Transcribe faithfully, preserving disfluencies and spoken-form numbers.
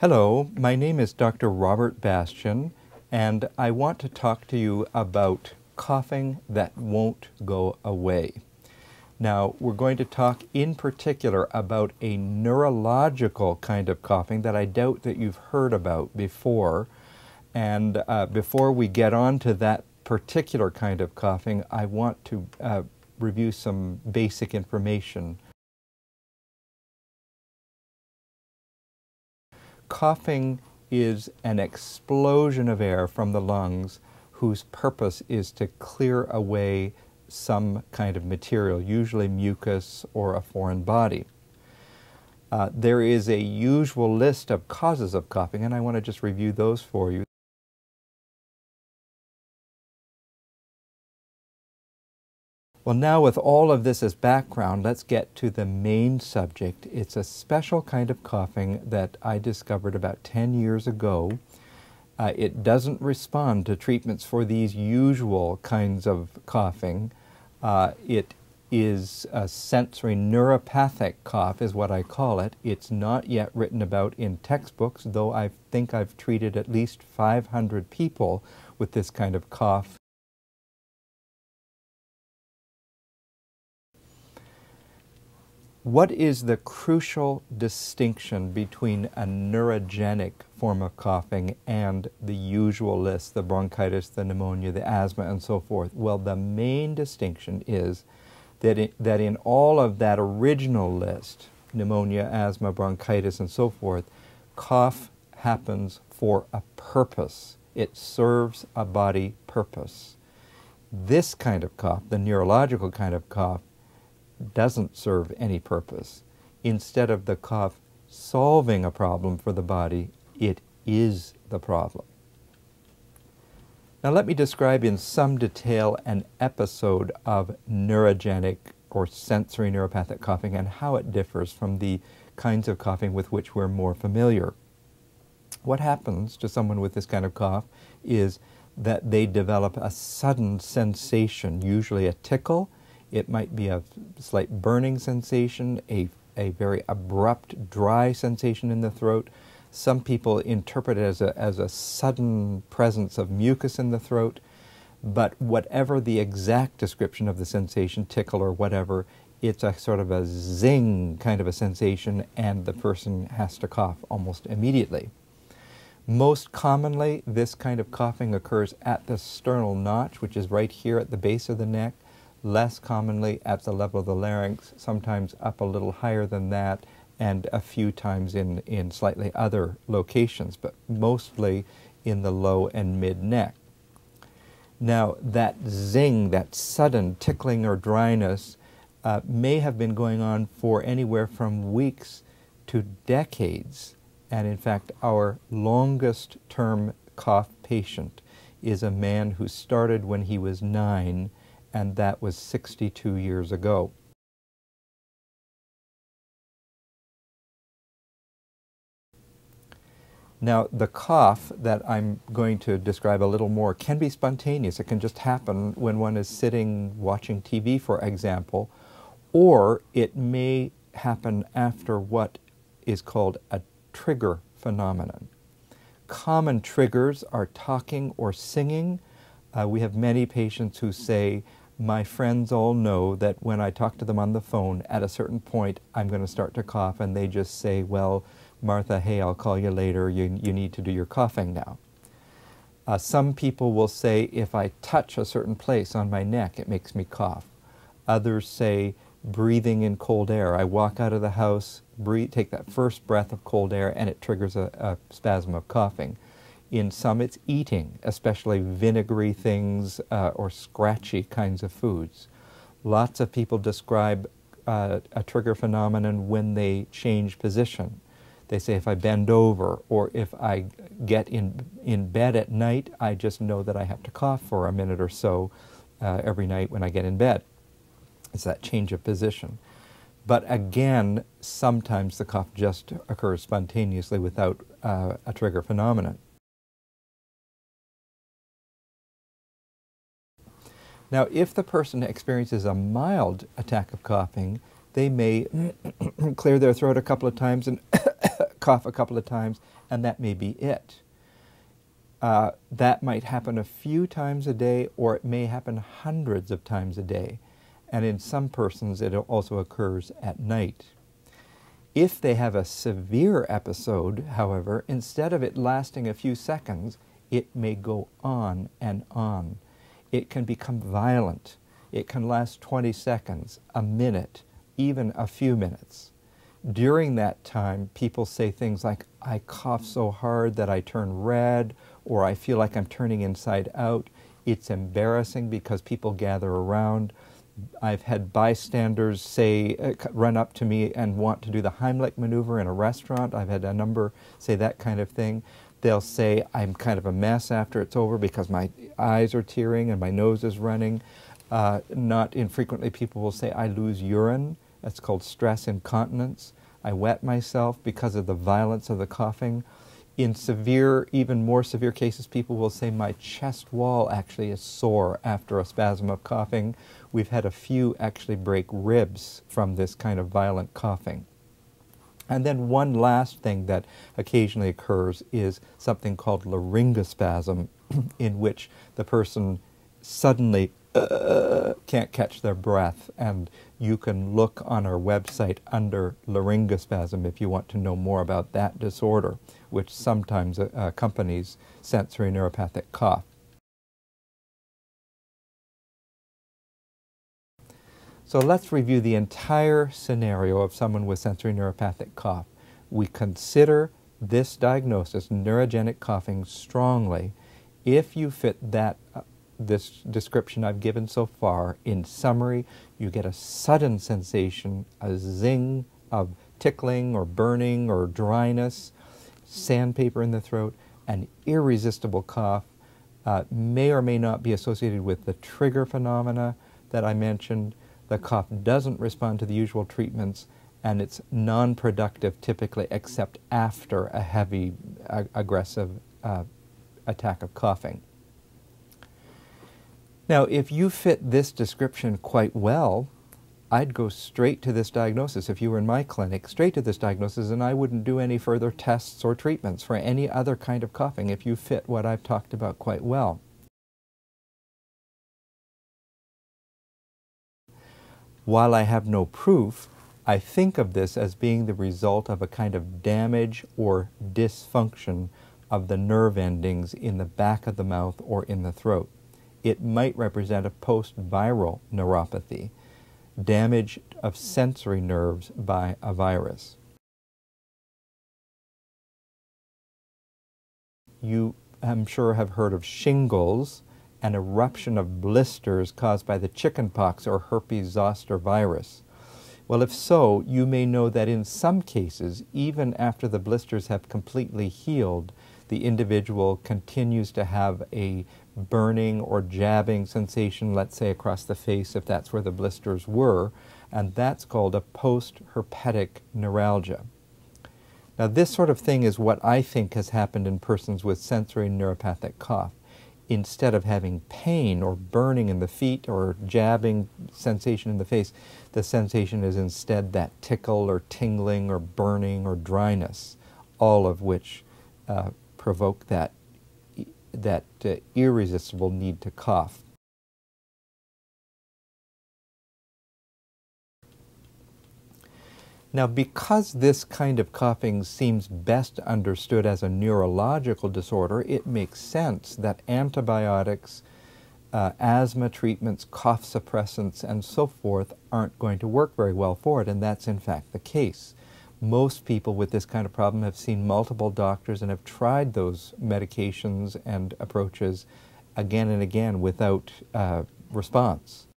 Hello, my name is Doctor Robert Bastian, and I want to talk to you about coughing that won't go away. Now, we're going to talk in particular about a neurological kind of coughing that I doubt that you've heard about before. And uh, before we get on to that particular kind of coughing, I want to uh, review some basic information. Coughing is an explosion of air from the lungs whose purpose is to clear away some kind of material, usually mucus or a foreign body. Uh, there is a usual list of causes of coughing, and I want to just review those for you. Well, now with all of this as background, let's get to the main subject. It's a special kind of coughing that I discovered about ten years ago. Uh, it doesn't respond to treatments for these usual kinds of coughing. Uh, it is a sensory neuropathic cough is what I call it. It's not yet written about in textbooks, though I think I've treated at least five hundred people with this kind of cough. What is the crucial distinction between a neurogenic form of coughing and the usual list, the bronchitis, the pneumonia, the asthma, and so forth? Well, the main distinction is that, it, that in all of that original list, pneumonia, asthma, bronchitis, and so forth, cough happens for a purpose. It serves a body purpose. This kind of cough, the neurological kind of cough, doesn't serve any purpose. Instead of the cough solving a problem for the body, it is the problem. Now let me describe in some detail an episode of neurogenic or sensory neuropathic coughing and how it differs from the kinds of coughing with which we're more familiar. What happens to someone with this kind of cough is that they develop a sudden sensation, usually a tickle. It might be a slight burning sensation, a, a very abrupt, dry sensation in the throat. Some people interpret it as a, as a sudden presence of mucus in the throat. But whatever the exact description of the sensation, tickle or whatever, it's a sort of a zing kind of a sensation, and the person has to cough almost immediately. Most commonly, this kind of coughing occurs at the sternal notch, which is right here at the base of the neck. Less commonly at the level of the larynx, sometimes up a little higher than that, and a few times in, in slightly other locations, but mostly in the low and mid neck. Now, that zing, that sudden tickling or dryness, uh, may have been going on for anywhere from weeks to decades. And in fact, our longest term cough patient is a man who started when he was nine, and that was sixty-two years ago. Now, the cough that I'm going to describe a little more can be spontaneous. It can just happen when one is sitting watching T V, for example, or it may happen after what is called a trigger phenomenon. Common triggers are talking or singing. Uh, we have many patients who say, my friends all know that when I talk to them on the phone, at a certain point, I'm going to start to cough, and they just say, well, Martha, hey, I'll call you later. You, you need to do your coughing now. Uh, some people will say, if I touch a certain place on my neck, it makes me cough. Others say, breathing in cold air. I walk out of the house, breathe, take that first breath of cold air, and it triggers a, a spasm of coughing. In some, it's eating, especially vinegary things uh, or scratchy kinds of foods. Lots of people describe uh, a trigger phenomenon when they change position. They say, if I bend over or if I get in, in bed at night, I just know that I have to cough for a minute or so uh, every night when I get in bed. It's that change of position. But again, sometimes the cough just occurs spontaneously without uh, a trigger phenomenon. Now, if the person experiences a mild attack of coughing, they may clear their throat a couple of times and cough a couple of times, and that may be it. Uh, that might happen a few times a day, or it may happen hundreds of times a day. And in some persons, it also occurs at night. If they have a severe episode, however, instead of it lasting a few seconds, it may go on and on. It can become violent. It can last twenty seconds, a minute, even a few minutes. During that time, people say things like, I cough so hard that I turn red, or I feel like I'm turning inside out. It's embarrassing because people gather around. I've had bystanders say, uh, run up to me and want to do the Heimlich maneuver in a restaurant. I've had a number say that kind of thing. They'll say, I'm kind of a mess after it's over because my eyes are tearing and my nose is running. Uh, not infrequently, people will say, I lose urine. That's called stress incontinence. I wet myself because of the violence of the coughing. In severe, even more severe cases, people will say, my chest wall actually is sore after a spasm of coughing. We've had a few actually break ribs from this kind of violent coughing. And then one last thing that occasionally occurs is something called laryngospasm, in which the person suddenly uh, can't catch their breath. And you can look on our website under laryngospasm if you want to know more about that disorder, which sometimes uh, accompanies sensory neuropathic cough. So let's review the entire scenario of someone with sensory neuropathic cough. We consider this diagnosis, neurogenic coughing, strongly. If you fit that, uh, this description I've given so far, in summary, you get a sudden sensation, a zing of tickling or burning or dryness, sandpaper in the throat, an irresistible cough, uh, may or may not be associated with the trigger phenomena that I mentioned. The cough doesn't respond to the usual treatments, and it's non-productive typically except after a heavy, uh, aggressive uh, attack of coughing. Now, if you fit this description quite well, I'd go straight to this diagnosis. If you were in my clinic, straight to this diagnosis, and I wouldn't do any further tests or treatments for any other kind of coughing if you fit what I've talked about quite well. While I have no proof, I think of this as being the result of a kind of damage or dysfunction of the nerve endings in the back of the mouth or in the throat. It might represent a post-viral neuropathy, damage of sensory nerves by a virus. You, I'm sure, have heard of shingles, an eruption of blisters caused by the chickenpox or herpes zoster virus. Well, if so, you may know that in some cases, even after the blisters have completely healed, the individual continues to have a burning or jabbing sensation, let's say across the face if that's where the blisters were, and that's called a post-herpetic neuralgia. Now, this sort of thing is what I think has happened in persons with sensory neuropathic cough. Instead of having pain or burning in the feet or jabbing sensation in the face, the sensation is instead that tickle or tingling or burning or dryness, all of which uh, provoke that, that uh, irresistible need to cough. Now, because this kind of coughing seems best understood as a neurological disorder, it makes sense that antibiotics, uh, asthma treatments, cough suppressants, and so forth aren't going to work very well for it, and that's in fact the case. Most people with this kind of problem have seen multiple doctors and have tried those medications and approaches again and again without uh, response.